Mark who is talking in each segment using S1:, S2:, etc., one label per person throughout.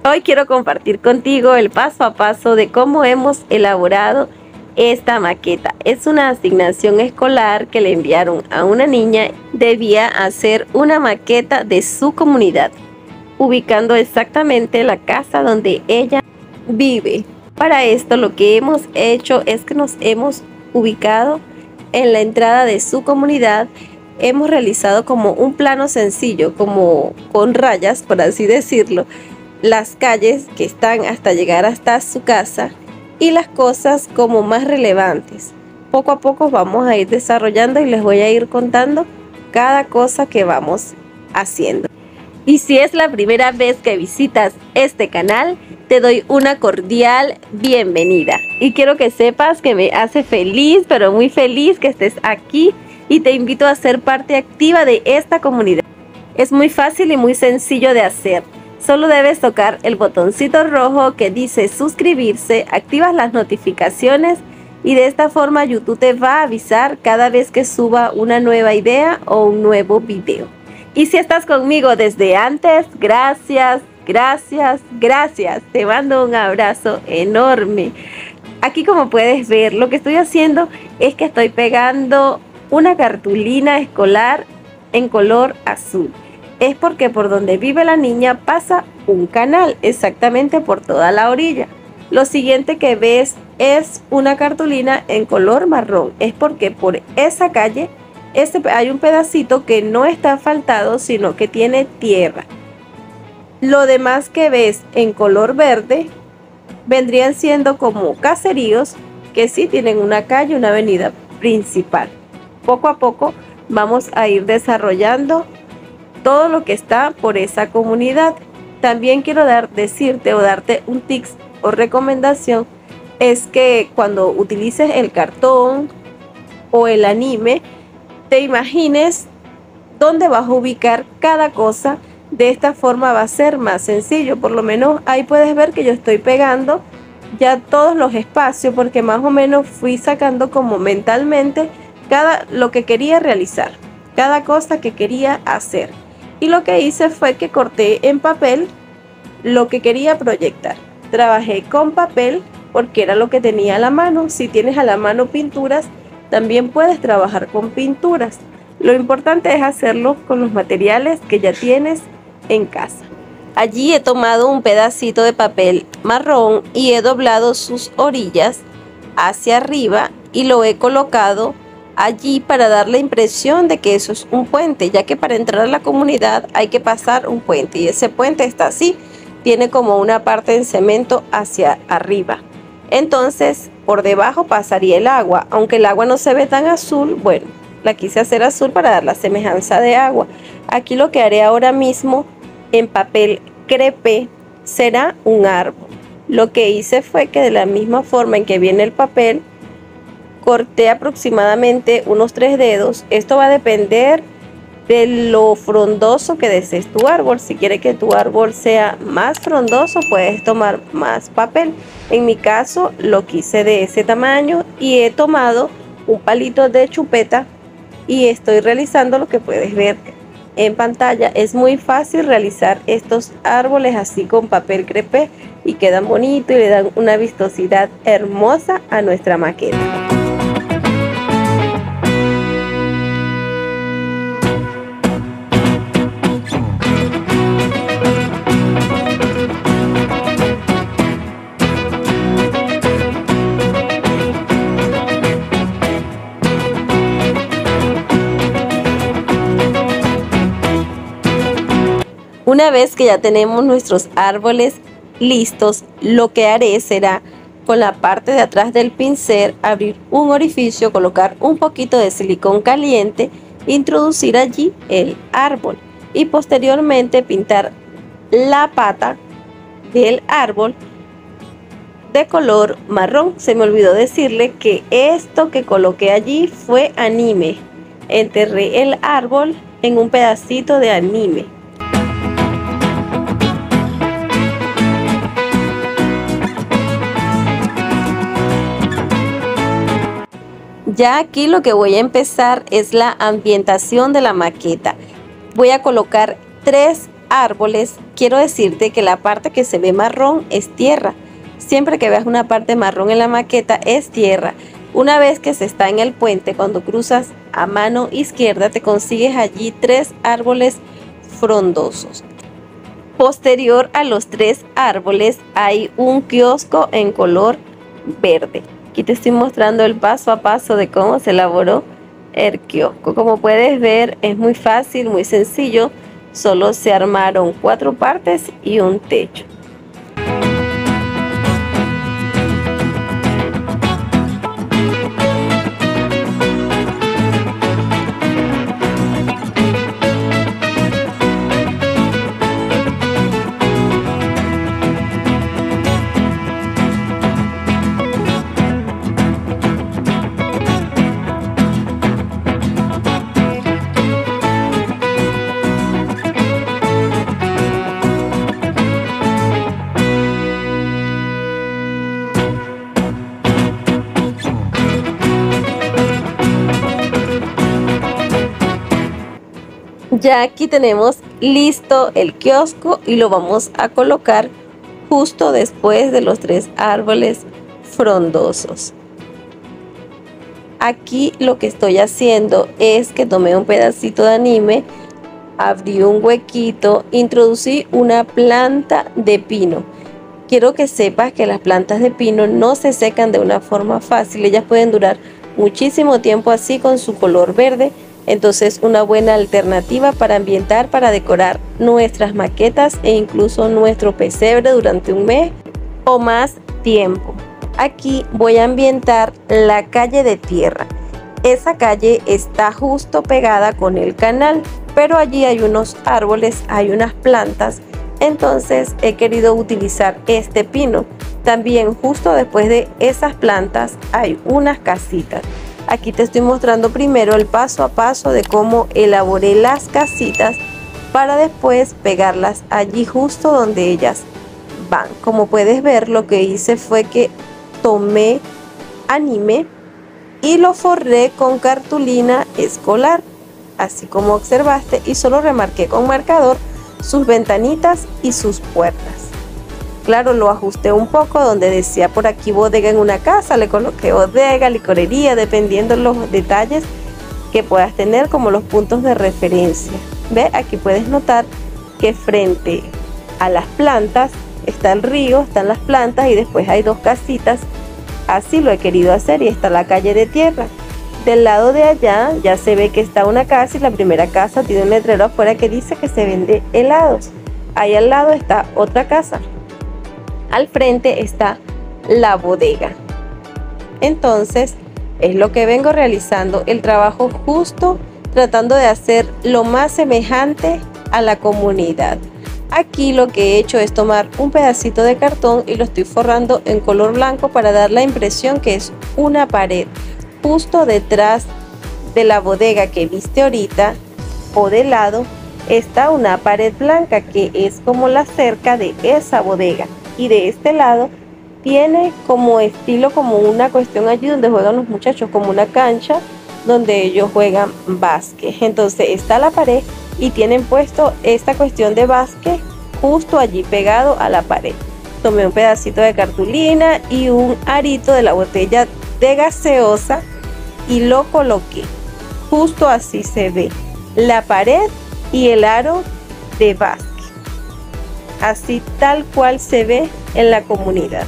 S1: Hoy quiero compartir contigo el paso a paso de cómo hemos elaborado esta maqueta. Es una asignación escolar que le enviaron a una niña. Debía hacer una maqueta de su comunidad, ubicando exactamente la casa donde ella vive. Para esto lo que hemos hecho es que nos hemos ubicado en la entrada de su comunidad. Hemos realizado como un plano sencillo, como con rayas, por así decirlo, las calles que están hasta llegar hasta su casa y las cosas como más relevantes. Poco a poco vamos a ir desarrollando y les voy a ir contando cada cosa que vamos haciendo. Y si es la primera vez que visitas este canal, te doy una cordial bienvenida. Y quiero que sepas que me hace feliz, pero muy feliz que estés aquí y te invito a ser parte activa de esta comunidad. Es muy fácil y muy sencillo de hacer. Solo debes tocar el botoncito rojo que dice suscribirse, activas las notificaciones y de esta forma YouTube te va a avisar cada vez que suba una nueva idea o un nuevo video. Y si estás conmigo desde antes, gracias, gracias, gracias. Te mando un abrazo enorme. Aquí, como puedes ver, lo que estoy haciendo es que estoy pegando una cartulina escolar en color azul. Es porque por donde vive la niña pasa un canal, exactamente por toda la orilla. Lo siguiente que ves es una cartulina en color marrón. Es porque por esa calle hay un pedacito que no está asfaltado, sino que tiene tierra. Lo demás que ves en color verde vendrían siendo como caseríos que sí tienen una calle, una avenida principal. Poco a poco vamos a ir desarrollando todo lo que está por esa comunidad. También quiero decirte o darte un tips o recomendación, es que cuando utilices el cartón o el anime, te imagines dónde vas a ubicar cada cosa. De esta forma va a ser más sencillo. Por lo menos ahí puedes ver que yo estoy pegando ya todos los espacios, porque más o menos fui sacando como mentalmente lo que quería realizar, cada cosa que quería hacer. Y lo que hice fue que corté en papel lo que quería proyectar. Trabajé con papel porque era lo que tenía a la mano. Si tienes a la mano pinturas, también puedes trabajar con pinturas. Lo importante es hacerlo con los materiales que ya tienes en casa. Allí he tomado un pedacito de papel marrón y he doblado sus orillas hacia arriba y lo he colocado allí para dar la impresión de que eso es un puente, ya que para entrar a la comunidad hay que pasar un puente y ese puente está así, tiene como una parte en cemento hacia arriba. Entonces por debajo pasaría el agua, aunque el agua no se ve tan azul. Bueno, la quise hacer azul para dar la semejanza de agua. Aquí lo que haré ahora mismo en papel crepé será un árbol. Lo que hice fue que de la misma forma en que viene el papel, corté aproximadamente unos 3 dedos. Esto va a depender de lo frondoso que desees tu árbol. Si quieres que tu árbol sea más frondoso, puedes tomar más papel. En mi caso lo quise de ese tamaño y he tomado un palito de chupeta y estoy realizando lo que puedes ver en pantalla. Es muy fácil realizar estos árboles así con papel crepé y quedan bonitos y le dan una vistosidad hermosa a nuestra maqueta. Una vez que ya tenemos nuestros árboles listos, lo que haré será con la parte de atrás del pincel abrir un orificio, colocar un poquito de silicón caliente, introducir allí el árbol y posteriormente pintar la pata del árbol de color marrón. Se me olvidó decirle que esto que coloqué allí fue anime. Enterré el árbol en un pedacito de anime. Ya aquí lo que voy a empezar es la ambientación de la maqueta. Voy a colocar 3 árboles, quiero decirte que la parte que se ve marrón es tierra. Siempre que veas una parte marrón en la maqueta es tierra. Una vez que se está en el puente, cuando cruzas a mano izquierda, te consigues allí 3 árboles frondosos. Posterior a los 3 árboles hay un kiosco en color verde. Aquí te estoy mostrando el paso a paso de cómo se elaboró el kiosco. Como puedes ver, es muy fácil, muy sencillo. Solo se armaron 4 partes y un techo. Ya aquí tenemos listo el kiosco y lo vamos a colocar justo después de los 3 árboles frondosos. Aquí lo que estoy haciendo es que tomé un pedacito de anime, abrí un huequito, introducí una planta de pino. Quiero que sepas que las plantas de pino no se secan de una forma fácil, ellas pueden durar muchísimo tiempo así con su color verde. Entonces, una buena alternativa para ambientar, para decorar nuestras maquetas e incluso nuestro pesebre durante un mes o más tiempo. Aquí voy a ambientar la calle de tierra. Esa calle está justo pegada con el canal, pero allí hay unos árboles, hay unas plantas. Entonces he querido utilizar este pino. También justo después de esas plantas hay unas casitas. Aquí te estoy mostrando primero el paso a paso de cómo elaboré las casitas para después pegarlas allí justo donde ellas van. Como puedes ver, lo que hice fue que tomé anime y lo forré con cartulina escolar, así como observaste, y solo remarqué con marcador sus ventanitas y sus puertas. Claro, lo ajusté un poco, donde decía por aquí bodega en una casa, le coloqué bodega, licorería, dependiendo los detalles que puedas tener como los puntos de referencia. Ve, aquí puedes notar que frente a las plantas está el río, están las plantas y después hay 2 casitas. Así lo he querido hacer y está la calle de tierra. Del lado de allá ya se ve que está una casa y la primera casa tiene un letrero afuera que dice que se vende helados. Ahí al lado está otra casa. Al frente está la bodega. Entonces es lo que vengo realizando, el trabajo justo, tratando de hacer lo más semejante a la comunidad. Aquí lo que he hecho es tomar un pedacito de cartón y lo estoy forrando en color blanco para dar la impresión que es una pared. Justo detrás de la bodega que viste ahorita o de lado está una pared blanca que es como la cerca de esa bodega. Y de este lado tiene como estilo, como una cuestión allí donde juegan los muchachos, como una cancha donde ellos juegan básquet. Entonces está la pared y tienen puesto esta cuestión de básquet justo allí pegado a la pared. Tomé un pedacito de cartulina y un arito de la botella de gaseosa y lo coloqué. Justo así se ve la pared y el aro de básquet. Así tal cual se ve en la comunidad.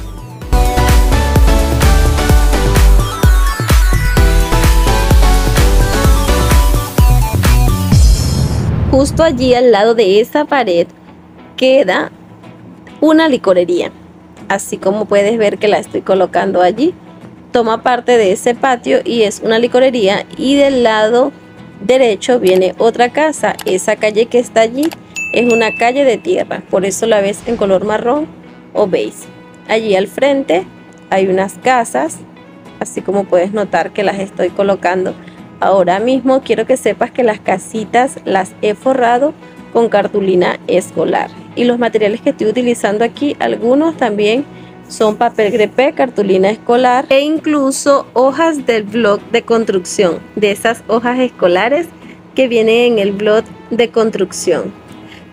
S1: Justo allí al lado de esa pared queda una licorería. Así como puedes ver que la estoy colocando allí. Toma parte de ese patio y es una licorería, y del lado derecho viene otra casa. Esa calle que está allí es una calle de tierra, por eso la ves en color marrón o beige. Allí al frente hay unas casas, así como puedes notar que las estoy colocando ahora mismo. Quiero que sepas que las casitas las he forrado con cartulina escolar, y los materiales que estoy utilizando aquí, algunos también son papel grepé, cartulina escolar e incluso hojas del blog de construcción, de esas hojas escolares que vienen en el blog de construcción.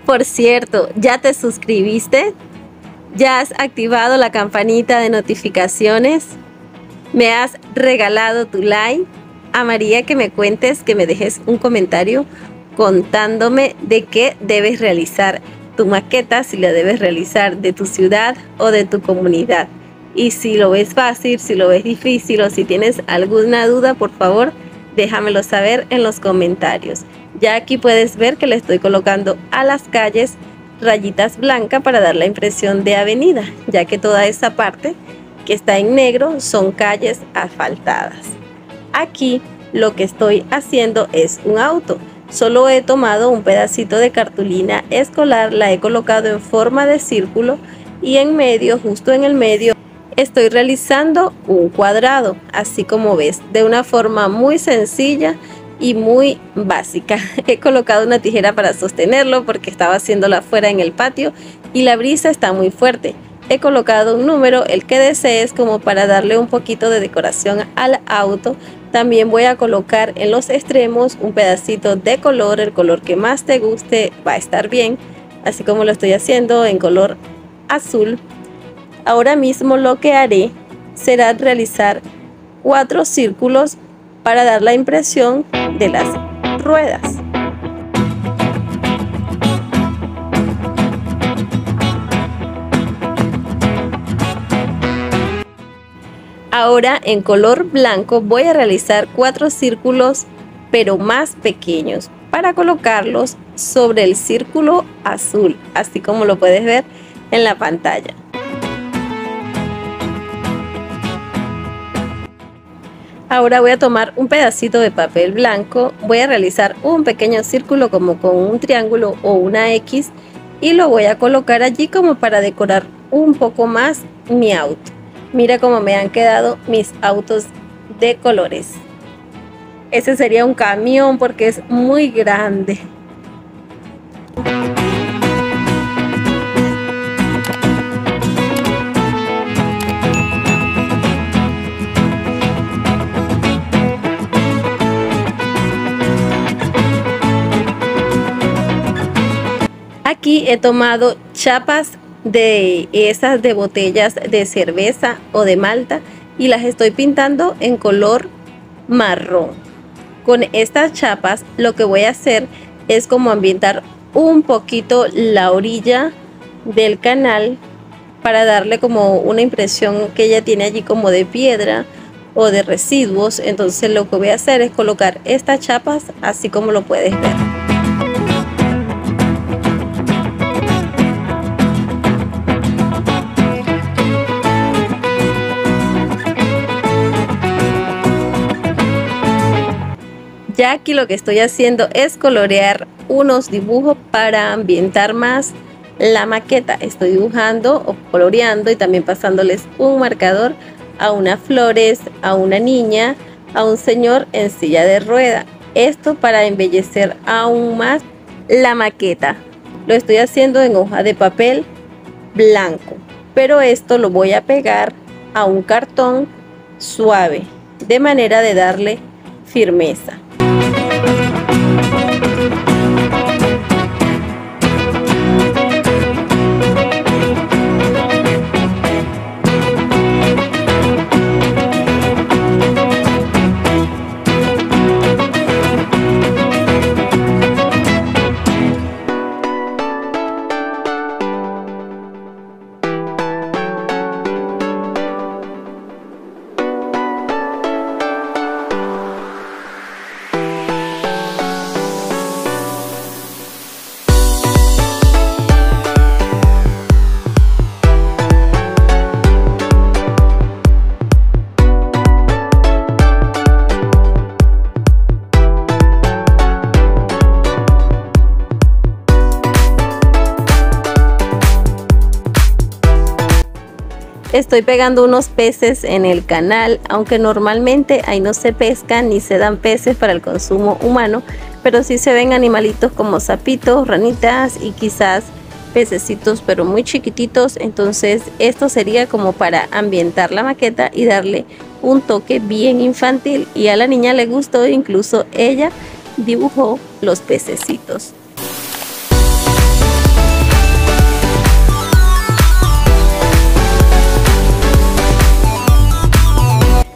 S1: Por cierto, ¿ya te suscribiste? ¿Ya has activado la campanita de notificaciones? ¿Me has regalado tu like? Amaría que me cuentes, que me dejes un comentario contándome de qué debes realizar tu maqueta, si la debes realizar de tu ciudad o de tu comunidad. Y si lo ves fácil, si lo ves difícil o si tienes alguna duda, por favor, déjamelo saber en los comentarios. Ya aquí puedes ver que le estoy colocando a las calles rayitas blancas para dar la impresión de avenida, ya que toda esa parte que está en negro son calles asfaltadas. Aquí lo que estoy haciendo es un auto. Solo he tomado un pedacito de cartulina escolar, la he colocado en forma de círculo y en medio, justo en el medio, estoy realizando un cuadrado, así como ves, de una forma muy sencilla y muy básica. He colocado una tijera para sostenerlo porque estaba haciéndolo afuera en el patio y la brisa está muy fuerte. He colocado un número, el que desees, como para darle un poquito de decoración al auto. También voy a colocar en los extremos un pedacito de color, el color que más te guste va a estar bien, así como lo estoy haciendo en color azul. Ahora mismo lo que haré será realizar 4 círculos para dar la impresión de las ruedas. Ahora en color blanco voy a realizar 4 círculos, pero más pequeños, para colocarlos sobre el círculo azul, así como lo puedes ver en la pantalla. Ahora voy a tomar un pedacito de papel blanco, voy a realizar un pequeño círculo como con un triángulo o una X y lo voy a colocar allí como para decorar un poco más mi auto. Mira cómo me han quedado mis autos de colores. Ese sería un camión porque es muy grande. Aquí he tomado chapas de esas de botellas de cerveza o de malta y las estoy pintando en color marrón. Con estas chapas lo que voy a hacer es como ambientar un poquito la orilla del canal para darle como una impresión que ella tiene allí como de piedra o de residuos. Entonces lo que voy a hacer es colocar estas chapas así como lo puedes ver. Ya aquí lo que estoy haciendo es colorear unos dibujos para ambientar más la maqueta. Estoy dibujando o coloreando y también pasándoles un marcador a unas flores, a una niña, a un señor en silla de rueda. Esto para embellecer aún más la maqueta. Lo estoy haciendo en hoja de papel blanco, pero esto lo voy a pegar a un cartón suave, de manera de darle firmeza. Estoy pegando unos peces en el canal, aunque normalmente ahí no se pescan ni se dan peces para el consumo humano, pero sí se ven animalitos como sapitos, ranitas y quizás pececitos, pero muy chiquititos. Entonces esto sería como para ambientar la maqueta y darle un toque bien infantil, y a la niña le gustó, incluso ella dibujó los pececitos.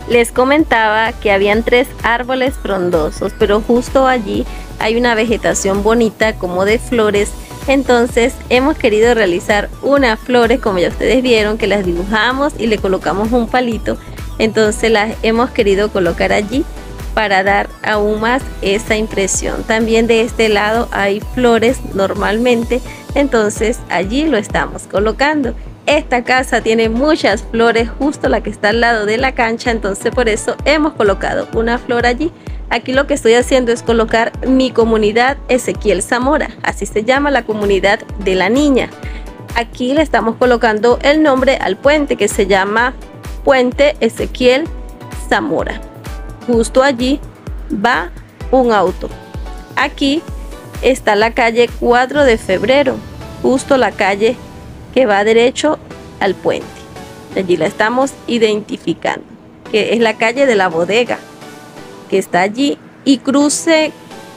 S1: Les comentaba que habían 3 árboles frondosos, pero justo allí hay una vegetación bonita como de flores. Entonces hemos querido realizar unas flores, como ya ustedes vieron, que las dibujamos y le colocamos un palito. Entonces las hemos querido colocar allí para dar aún más esa impresión. También de este lado hay flores normalmente, entonces allí lo estamos colocando. Esta casa tiene muchas flores, justo la que está al lado de la cancha, entonces por eso hemos colocado una flor allí. Aquí lo que estoy haciendo es colocar mi comunidad Ezequiel Zamora, así se llama la comunidad de la niña. Aquí le estamos colocando el nombre al puente, que se llama Puente Ezequiel Zamora. Justo allí va un auto. Aquí está la calle 4 de febrero, justo la calle que va derecho al puente. Allí la estamos identificando, que es la calle de la bodega, que está allí, y cruce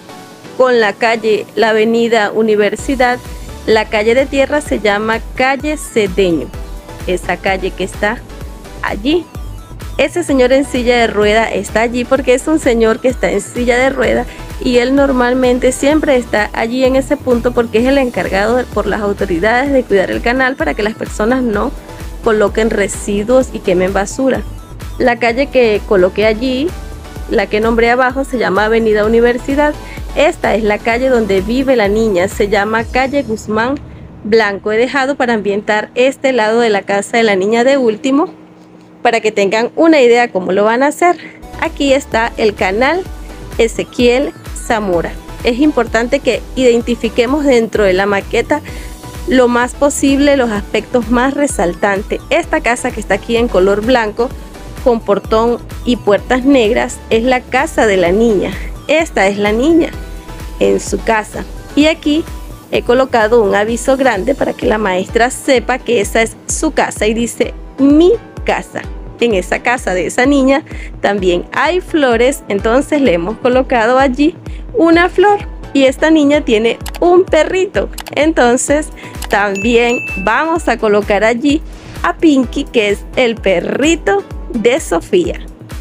S1: con la calle, la avenida Universidad. La calle de tierra se llama calle Cedeño, esa calle que está allí. Ese señor en silla de rueda está allí porque es un señor que está en silla de rueda, y él normalmente siempre está allí en ese punto porque es el encargado por las autoridades de cuidar el canal para que las personas no coloquen residuos y quemen basura. La calle que coloqué allí, la que nombré abajo, se llama Avenida Universidad. Esta es la calle donde vive la niña, se llama calle Guzmán Blanco. He dejado para ambientar este lado de la casa de la niña de último, para que tengan una idea cómo lo van a hacer. Aquí está el canal Ezequiel Zamora. Es importante que identifiquemos dentro de la maqueta lo más posible los aspectos más resaltantes. Esta casa que está aquí en color blanco con portón y puertas negras es la casa de la niña. Esta es la niña en su casa, y aquí he colocado un aviso grande para que la maestra sepa que esa es su casa, y dice mi casa. En esa casa de esa niña también hay flores, entonces le hemos colocado allí una flor, y esta niña tiene un perrito, entonces también vamos a colocar allí a Pinky, que es el perrito de Sofía.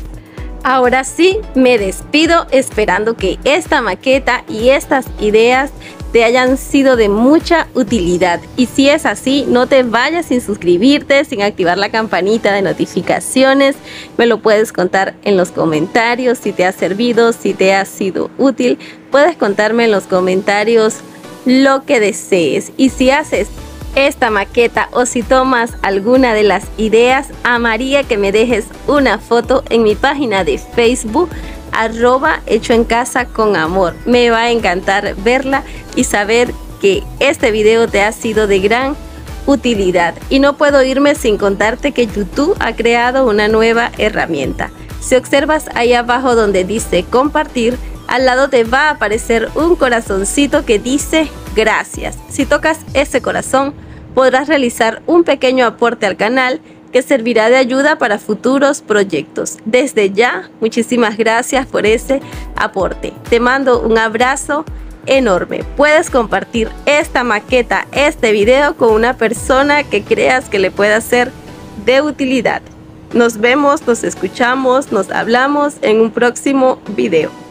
S1: Ahora sí, me despido esperando que esta maqueta y estas ideas te hayan sido de mucha utilidad. Y si es así, no te vayas sin suscribirte, sin activar la campanita de notificaciones. Me lo puedes contar en los comentarios si te ha servido, si te ha sido útil. Puedes contarme en los comentarios lo que desees. Y si haces esta maqueta o si tomas alguna de las ideas, amaría que me dejes una foto en mi página de Facebook @hechoencasa_con_amor. Me va a encantar verla y saber que este video te ha sido de gran utilidad. Y no puedo irme sin contarte que YouTube ha creado una nueva herramienta. Si observas ahí abajo donde dice compartir, al lado te va a aparecer un corazoncito que dice gracias. Si tocas ese corazón, podrás realizar un pequeño aporte al canal que servirá de ayuda para futuros proyectos. Desde ya, muchísimas gracias por ese aporte. Te mando un abrazo enorme. Puedes compartir esta maqueta, este video, con una persona que creas que le pueda ser de utilidad. Nos vemos, nos escuchamos, nos hablamos en un próximo video.